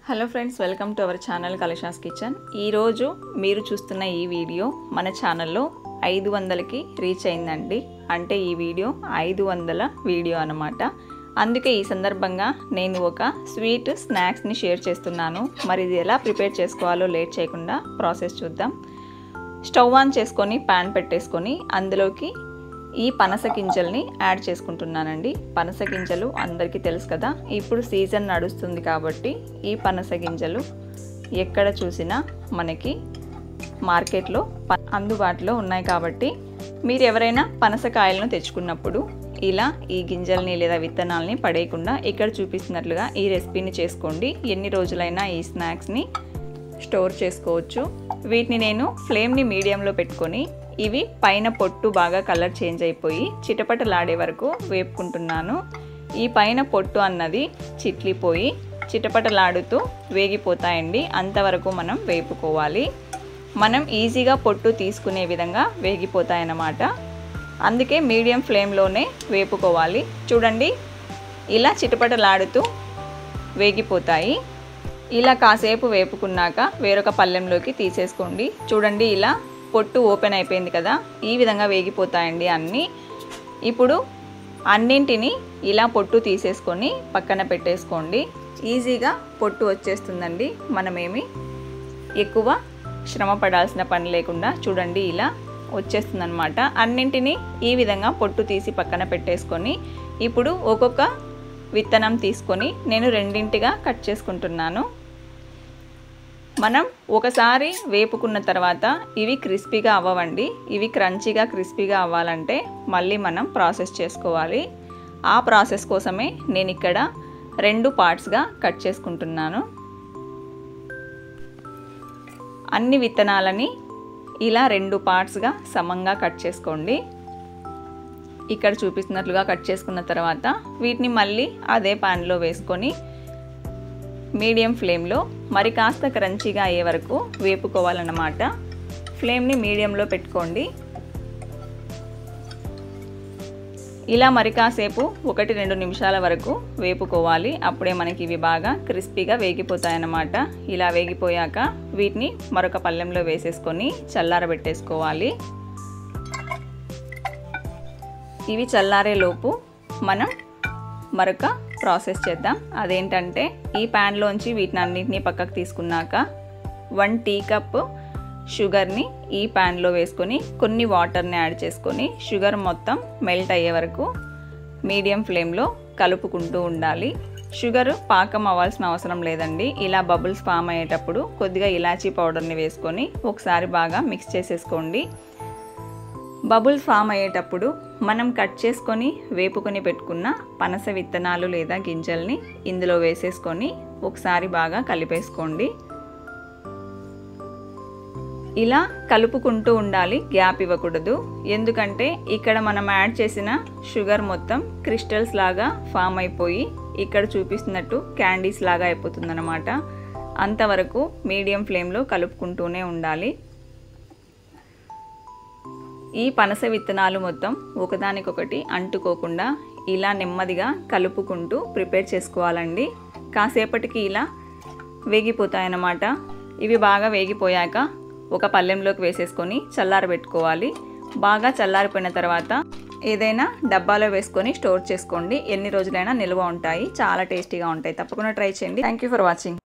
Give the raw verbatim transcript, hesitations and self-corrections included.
Hello friends, welcome to our channel Kalasha's kitchen. ఈరోజు మీరు చూస్తున్న ఈ వీడియో మన ఛానల్లో ఐదు వందలకి రీచ్ అయిందండి. అంటే ఈ వీడియో ఐదు వందల వీడియో అన్నమాట. అందుకే ఈ సందర్భంగా నేను ఒక స్వీట్ స్నాక్స్ని షేర్ చేస్తున్నాను. మరి ఇది ఎలా ప్రిపేర్ చేసుకోవాలో లేట్ చేయకుండా ప్రాసెస్ చూద్దాం. స్టవ్ ఆన్ చేసుకొని ప్యాన్ పెట్టేసుకొని అందులోకి ఈ పనస గింజల్ని యాడ్ చేసుకుంటున్నానండి. పనస గింజలు అందరికీ తెలుసు కదా, ఇప్పుడు సీజన్ నడుస్తుంది కాబట్టి ఈ పనస గింజలు ఎక్కడ చూసినా మనకి మార్కెట్లో అందుబాటులో ఉన్నాయి. కాబట్టి మీరు ఎవరైనా పనసకాయలను తెచ్చుకున్నప్పుడు ఇలా ఈ గింజల్ని లేదా విత్తనాలని పడేయకుండా ఇక్కడ చూపిస్తున్నట్లుగా ఈ రెసిపీని చేసుకోండి. ఎన్ని రోజులైనా ఈ స్నాక్స్ని స్టోర్ చేసుకోవచ్చు. వీటిని నేను ఫ్లేమ్ని మీడియంలో పెట్టుకొని ఇవి పైన పొట్టు బాగా కలర్ చేంజ్ అయిపోయి చిటపటలాడే వరకు వేపుకుంటున్నాను. ఈ పైన పొట్టు అన్నది చిట్లిపోయి చిటపటలాడుతూ వేగిపోతాయండి. అంతవరకు మనం వేపుకోవాలి. మనం ఈజీగా పొట్టు తీసుకునే విధంగా వేగిపోతాయన్నమాట. అందుకే మీడియం ఫ్లేమ్లోనే వేపుకోవాలి. చూడండి, ఇలా చిటపటలాడుతూ వేగిపోతాయి. ఇలా కాసేపు వేపుకున్నాక వేరొక పళ్ళెంలోకి తీసేసుకోండి. చూడండి, ఇలా పొట్టు ఓపెన్ అయిపోయింది కదా, ఈ విధంగా వేగిపోతాయండి అన్నీ. ఇప్పుడు అన్నింటినీ ఇలా పొట్టు తీసేసుకొని పక్కన పెట్టేసుకోండి. ఈజీగా పొట్టు వచ్చేస్తుందండి. మనమేమి ఎక్కువ శ్రమ పడాల్సిన పని లేకుండా చూడండి ఇలా వచ్చేస్తుందన్నమాట. అన్నింటినీ ఈ విధంగా పొట్టు తీసి పక్కన పెట్టేసుకొని ఇప్పుడు ఒక్కొక్క విత్తనం తీసుకొని నేను రెండింటిగా కట్ చేసుకుంటున్నాను. మనం ఒకసారి వేపుకున్న తర్వాత ఇవి క్రిస్పీగా అవ్వవండి. ఇవి క్రంచీగా క్రిస్పీగా అవ్వాలంటే మళ్ళీ మనం ప్రాసెస్ చేసుకోవాలి. ఆ ప్రాసెస్ కోసమే నేను ఇక్కడ రెండు పార్ట్స్గా కట్ చేసుకుంటున్నాను. అన్ని విత్తనాలని ఇలా రెండు పార్ట్స్గా సమంగా కట్ చేసుకోండి. ఇక్కడ చూపిస్తున్నట్లుగా కట్ చేసుకున్న తర్వాత వీటిని మళ్ళీ అదే ప్యాన్లో వేసుకొని మీడియం ఫ్లేమ్లో మరి కాస్త క్రంచీగా అయ్యే వరకు వేపుకోవాలన్నమాట. ఫ్లేమ్ని మీడియంలో పెట్టుకోండి. ఇలా మరి కాసేపు ఒకటి రెండు నిమిషాల వరకు వేపుకోవాలి. అప్పుడే మనకి ఇవి బాగా క్రిస్పీగా వేగిపోతాయన్నమాట. ఇలా వేగిపోయాక వీటిని మరొక పళ్ళెంలో వేసేసుకొని చల్లారబెట్టేసుకోవాలి. ఇవి చల్లారేలోపు మనం మరొక ప్రాసెస్ చేద్దాం. అదేంటంటే ఈ ప్యాన్లోంచి వీటిని అన్నింటినీ పక్కకు తీసుకున్నాక వన్ టీ కప్ షుగర్ని ఈ ప్యాన్లో వేసుకొని కొన్ని వాటర్ని యాడ్ చేసుకొని షుగర్ మొత్తం మెల్ట్ అయ్యే వరకు మీడియం ఫ్లేమ్లో కలుపుకుంటూ ఉండాలి. షుగర్ పాకం అవ్వాల్సిన అవసరం లేదండి. ఇలా బబుల్స్ ఫామ్ అయ్యేటప్పుడు కొద్దిగా ఇలాచీ పౌడర్ని వేసుకొని ఒకసారి బాగా మిక్స్ చేసేసుకోండి. బబుల్స్ ఫామ్ అయ్యేటప్పుడు మనం కట్ చేసుకొని వేపుకొని పెట్టుకున్న పనస విత్తనాలు లేదా గింజల్ని ఇందులో వేసేసుకొని ఒకసారి బాగా కలిపేసుకోండి. ఇలా కలుపుకుంటూ ఉండాలి, గ్యాప్ ఇవ్వకూడదు. ఎందుకంటే ఇక్కడ మనం యాడ్ చేసిన షుగర్ మొత్తం క్రిస్టల్స్ లాగా ఫామ్ అయిపోయి ఇక్కడ చూపిస్తున్నట్టు క్యాండీస్ లాగా అయిపోతుందన్నమాట. అంతవరకు మీడియం ఫ్లేమ్లో కలుపుకుంటూనే ఉండాలి. ఈ పనస విత్తనాలు మొత్తం ఒకదానికొకటి అంటుకోకుండా ఇలా నెమ్మదిగా కలుపుకుంటూ ప్రిపేర్ చేసుకోవాలండి. కాసేపటికి ఇలా వేగిపోతాయన్నమాట. ఇవి బాగా వేగిపోయాక ఒక పళ్ళెంలోకి వేసేసుకొని చల్లారబెట్టుకోవాలి. బాగా చల్లారిపోయిన తర్వాత ఏదైనా డబ్బాలో వేసుకొని స్టోర్ చేసుకోండి. ఎన్ని రోజులైనా నిల్వ ఉంటాయి. చాలా టేస్టీగా ఉంటాయి. తప్పకుండా ట్రై చేయండి. Thank you for watching.